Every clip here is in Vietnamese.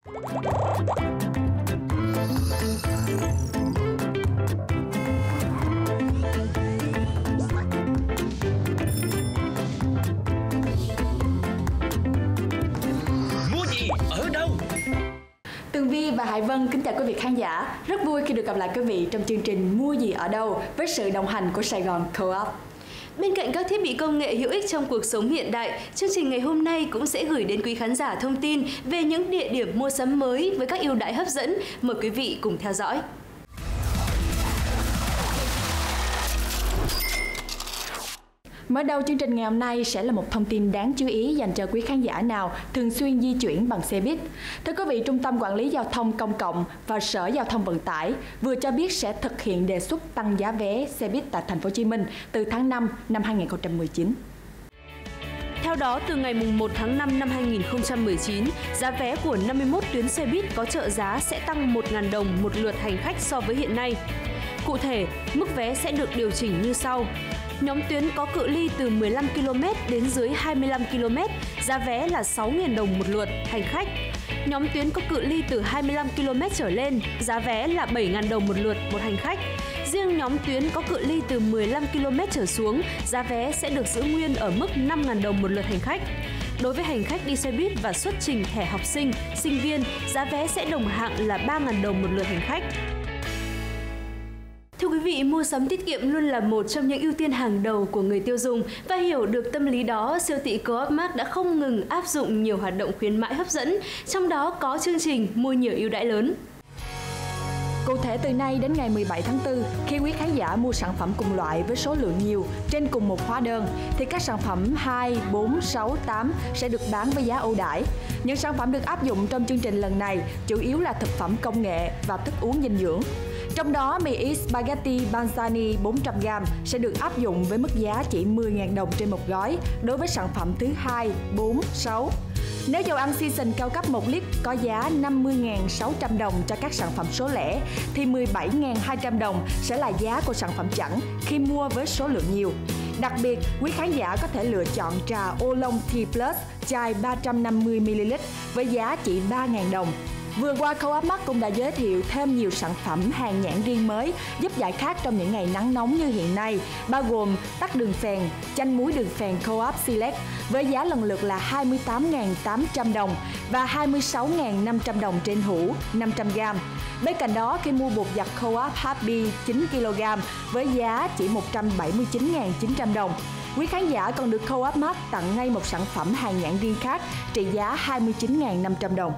Mua gì ở đâu? Tường Vi và Hải Vân kính chào quý vị khán giả. Rất vui khi được gặp lại quý vị trong chương trình Mua gì ở đâu với sự đồng hành của Sài Gòn Co-op. Bên cạnh các thiết bị công nghệ hữu ích trong cuộc sống hiện đại, chương trình ngày hôm nay cũng sẽ gửi đến quý khán giả thông tin về những địa điểm mua sắm mới với các ưu đãi hấp dẫn. Mời quý vị cùng theo dõi. Mở đầu chương trình ngày hôm nay sẽ là một thông tin đáng chú ý dành cho quý khán giả nào thường xuyên di chuyển bằng xe buýt. Thưa quý vị, Trung tâm Quản lý Giao thông Công cộng và Sở Giao thông Vận tải vừa cho biết sẽ thực hiện đề xuất tăng giá vé xe buýt tại Thành phố Hồ Chí Minh từ tháng 5 năm 2019. Theo đó, từ ngày 1 tháng 5 năm 2019, giá vé của 51 tuyến xe buýt có trợ giá sẽ tăng 1.000 đồng một lượt hành khách so với hiện nay. Cụ thể, mức vé sẽ được điều chỉnh như sau. Nhóm tuyến có cự ly từ 15 km đến dưới 25 km, giá vé là 6.000 đồng một lượt hành khách. Nhóm tuyến có cự ly từ 25 km trở lên, giá vé là 7.000 đồng một lượt một hành khách. Riêng nhóm tuyến có cự ly từ 15 km trở xuống, giá vé sẽ được giữ nguyên ở mức 5.000 đồng một lượt hành khách. Đối với hành khách đi xe buýt và xuất trình thẻ học sinh, sinh viên, giá vé sẽ đồng hạng là 3.000 đồng một lượt hành khách. Thưa quý vị, mua sắm tiết kiệm luôn là một trong những ưu tiên hàng đầu của người tiêu dùng và hiểu được tâm lý đó, siêu thị Co-op Mart đã không ngừng áp dụng nhiều hoạt động khuyến mãi hấp dẫn, trong đó có chương trình mua nhiều ưu đãi lớn. Cụ thể, từ nay đến ngày 17 tháng 4, khi quý khán giả mua sản phẩm cùng loại với số lượng nhiều trên cùng một hóa đơn, thì các sản phẩm 2, 4, 6, 8 sẽ được bán với giá ưu đãi. Những sản phẩm được áp dụng trong chương trình lần này chủ yếu là thực phẩm công nghệ và thức uống dinh dưỡng. Trong đó, mì ý spaghetti Balzani 400g sẽ được áp dụng với mức giá chỉ 10.000 đồng trên một gói đối với sản phẩm thứ 2, 4, 6. Nếu dầu ăn Season cao cấp 1 lít có giá 50.600 đồng cho các sản phẩm số lẻ, thì 17.200 đồng sẽ là giá của sản phẩm chẵn khi mua với số lượng nhiều. Đặc biệt, quý khán giả có thể lựa chọn trà ô long T Plus chai 350ml với giá chỉ 3.000 đồng. Vừa qua, Co-op Mart cũng đã giới thiệu thêm nhiều sản phẩm hàng nhãn riêng mới giúp giải khát trong những ngày nắng nóng như hiện nay, bao gồm tắc đường phèn, chanh muối đường phèn Co-op Select với giá lần lượt là 28.800 đồng và 26.500 đồng trên hũ 500g. Bên cạnh đó, khi mua bột giặt Co-op Happy 9kg với giá chỉ 179.900 đồng, quý khán giả còn được Co-op Mart tặng ngay một sản phẩm hàng nhãn riêng khác trị giá 29.500 đồng.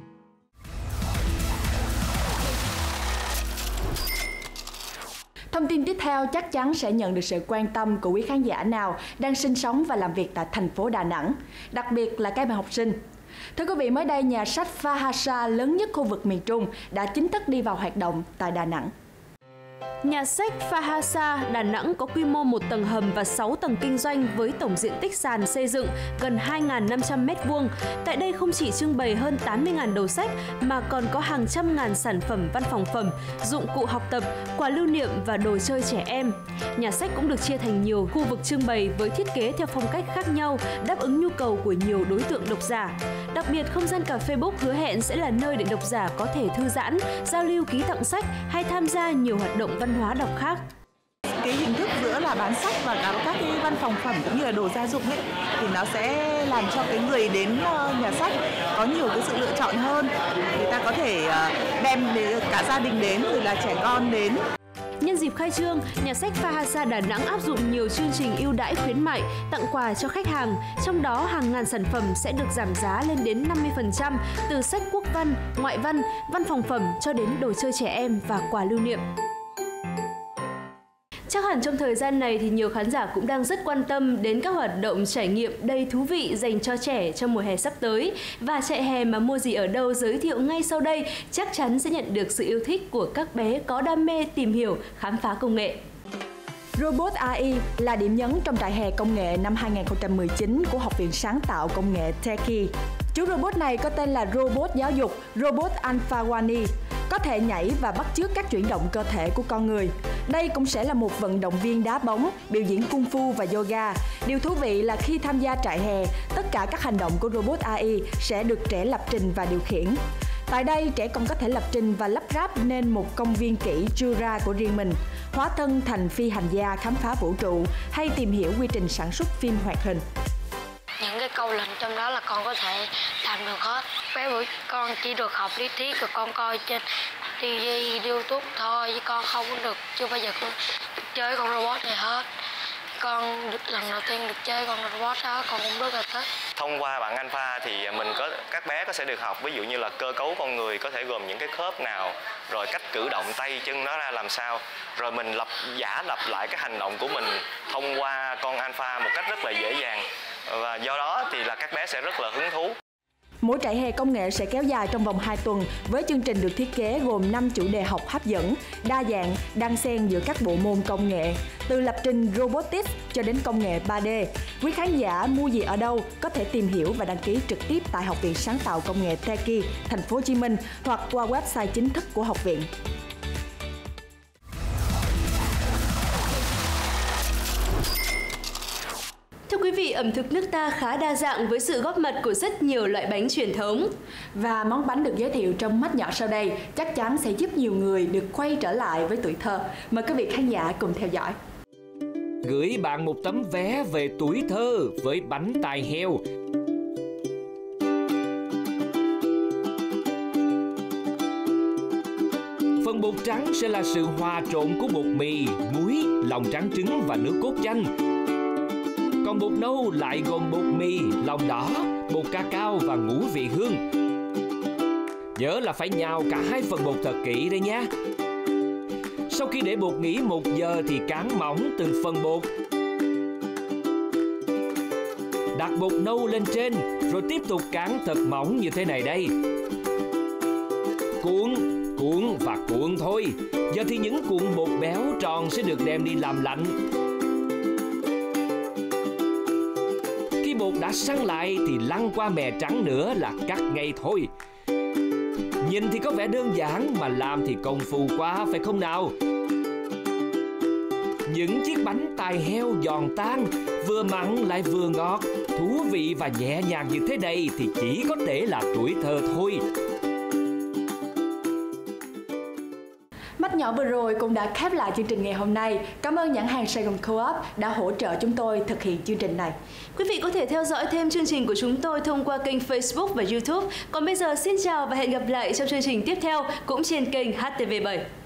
Thông tin tiếp theo chắc chắn sẽ nhận được sự quan tâm của quý khán giả nào đang sinh sống và làm việc tại thành phố Đà Nẵng, đặc biệt là các bạn học sinh. Thưa quý vị, mới đây nhà sách Fahasa lớn nhất khu vực miền Trung đã chính thức đi vào hoạt động tại Đà Nẵng. Nhà sách Fahasa Đà Nẵng có quy mô 1 tầng hầm và 6 tầng kinh doanh với tổng diện tích sàn xây dựng gần 2.500 m². Tại đây không chỉ trưng bày hơn 80.000 đầu sách mà còn có hàng trăm ngàn sản phẩm văn phòng phẩm, dụng cụ học tập, quà lưu niệm và đồ chơi trẻ em. Nhà sách cũng được chia thành nhiều khu vực trưng bày với thiết kế theo phong cách khác nhau, đáp ứng nhu cầu của nhiều đối tượng độc giả. Đặc biệt, không gian cà phê book hứa hẹn sẽ là nơi để độc giả có thể thư giãn, giao lưu ký tặng sách hay tham gia nhiều hoạt động văn hóa đọc khác. Cái hình thức giữa là bán sách và các cái văn phòng phẩm cũng như là đồ gia dụng ấy, thì nó sẽ làm cho cái người đến nhà sách có nhiều cái sự lựa chọn hơn. Người ta có thể đem cả gia đình đến rồi là trẻ con đến. Nhân dịp khai trương, nhà sách Fahasa Đà Nẵng áp dụng nhiều chương trình ưu đãi khuyến mại, tặng quà cho khách hàng. Trong đó, hàng ngàn sản phẩm sẽ được giảm giá lên đến 50%, từ sách quốc văn, ngoại văn, văn phòng phẩm cho đến đồ chơi trẻ em và quà lưu niệm. Chắc hẳn trong thời gian này thì nhiều khán giả cũng đang rất quan tâm đến các hoạt động trải nghiệm đầy thú vị dành cho trẻ trong mùa hè sắp tới. Và Trại hè mà mua gì ở đâu giới thiệu ngay sau đây chắc chắn sẽ nhận được sự yêu thích của các bé có đam mê tìm hiểu, khám phá công nghệ. Robot AI là điểm nhấn trong Trại hè công nghệ năm 2019 của Học viện Sáng tạo Công nghệ Techie. Chú robot này có tên là robot giáo dục, robot Alpha Wani, có thể nhảy và bắt chước các chuyển động cơ thể của con người. Đây cũng sẽ là một vận động viên đá bóng, biểu diễn kung fu và yoga. Điều thú vị là khi tham gia trại hè, tất cả các hành động của robot AI sẽ được trẻ lập trình và điều khiển. Tại đây, trẻ còn có thể lập trình và lắp ráp nên một công viên kỹ Jura của riêng mình, hóa thân thành phi hành gia khám phá vũ trụ hay tìm hiểu quy trình sản xuất phim hoạt hình. Những cái câu lệnh trong đó là con có thể làm được hết. Bé bữa con chỉ được học lý thuyết rồi con coi trên TV, YouTube thôi, chứ con không có được, chưa bao giờ con chơi con robot này hết. Con lần đầu tiên được chơi con robot đó, con cũng rất là thích. Thông qua bạn Alpha thì các bé sẽ được học ví dụ như là cơ cấu con người có thể gồm những cái khớp nào, rồi cách cử động tay chân nó ra làm sao, rồi mình lặp lại cái hành động của mình thông qua con Alpha một cách rất là dễ dàng, và do đó thì là các bé sẽ rất là hứng thú. Mỗi trại hè công nghệ sẽ kéo dài trong vòng 2 tuần với chương trình được thiết kế gồm 5 chủ đề học hấp dẫn, đa dạng, đan xen giữa các bộ môn công nghệ, từ lập trình robotics cho đến công nghệ 3D. Quý khán giả mua gì ở đâu có thể tìm hiểu và đăng ký trực tiếp tại Học viện Sáng tạo Công nghệ Techie, Thành phố Hồ Chí Minh hoặc qua website chính thức của học viện. Thưa quý vị, ẩm thực nước ta khá đa dạng với sự góp mặt của rất nhiều loại bánh truyền thống. Và món bánh được giới thiệu trong Mắt Nhỏ sau đây chắc chắn sẽ giúp nhiều người được quay trở lại với tuổi thơ. Mời quý vị khán giả cùng theo dõi. Gửi bạn một tấm vé về tuổi thơ với bánh tai heo. Phần bột trắng sẽ là sự hòa trộn của bột mì, muối, lòng trắng trứng và nước cốt chanh. Còn bột nâu lại gồm bột mì, lòng đỏ, bột cacao và ngũ vị hương. Nhớ là phải nhào cả hai phần bột thật kỹ đây nha. Sau khi để bột nghỉ 1 giờ thì cán mỏng từng phần bột. Đặt bột nâu lên trên rồi tiếp tục cán thật mỏng như thế này đây. Cuộn, cuộn và cuộn thôi. Giờ thì những cuộn bột béo tròn sẽ được đem đi làm lạnh. Khi bột đã săn lại thì lăn qua mè trắng nữa là cắt ngay thôi. Nhìn thì có vẻ đơn giản mà làm thì công phu quá phải không nào? Những chiếc bánh tai heo giòn tan, vừa mặn lại vừa ngọt, thú vị và nhẹ nhàng như thế này thì chỉ có thể là tuổi thơ thôi. Mắt Nhỏ vừa rồi cũng đã khép lại chương trình ngày hôm nay. Cảm ơn nhãn hàng Sài Gòn Co-op đã hỗ trợ chúng tôi thực hiện chương trình này. Quý vị có thể theo dõi thêm chương trình của chúng tôi thông qua kênh Facebook và YouTube. Còn bây giờ xin chào và hẹn gặp lại trong chương trình tiếp theo cũng trên kênh HTV7.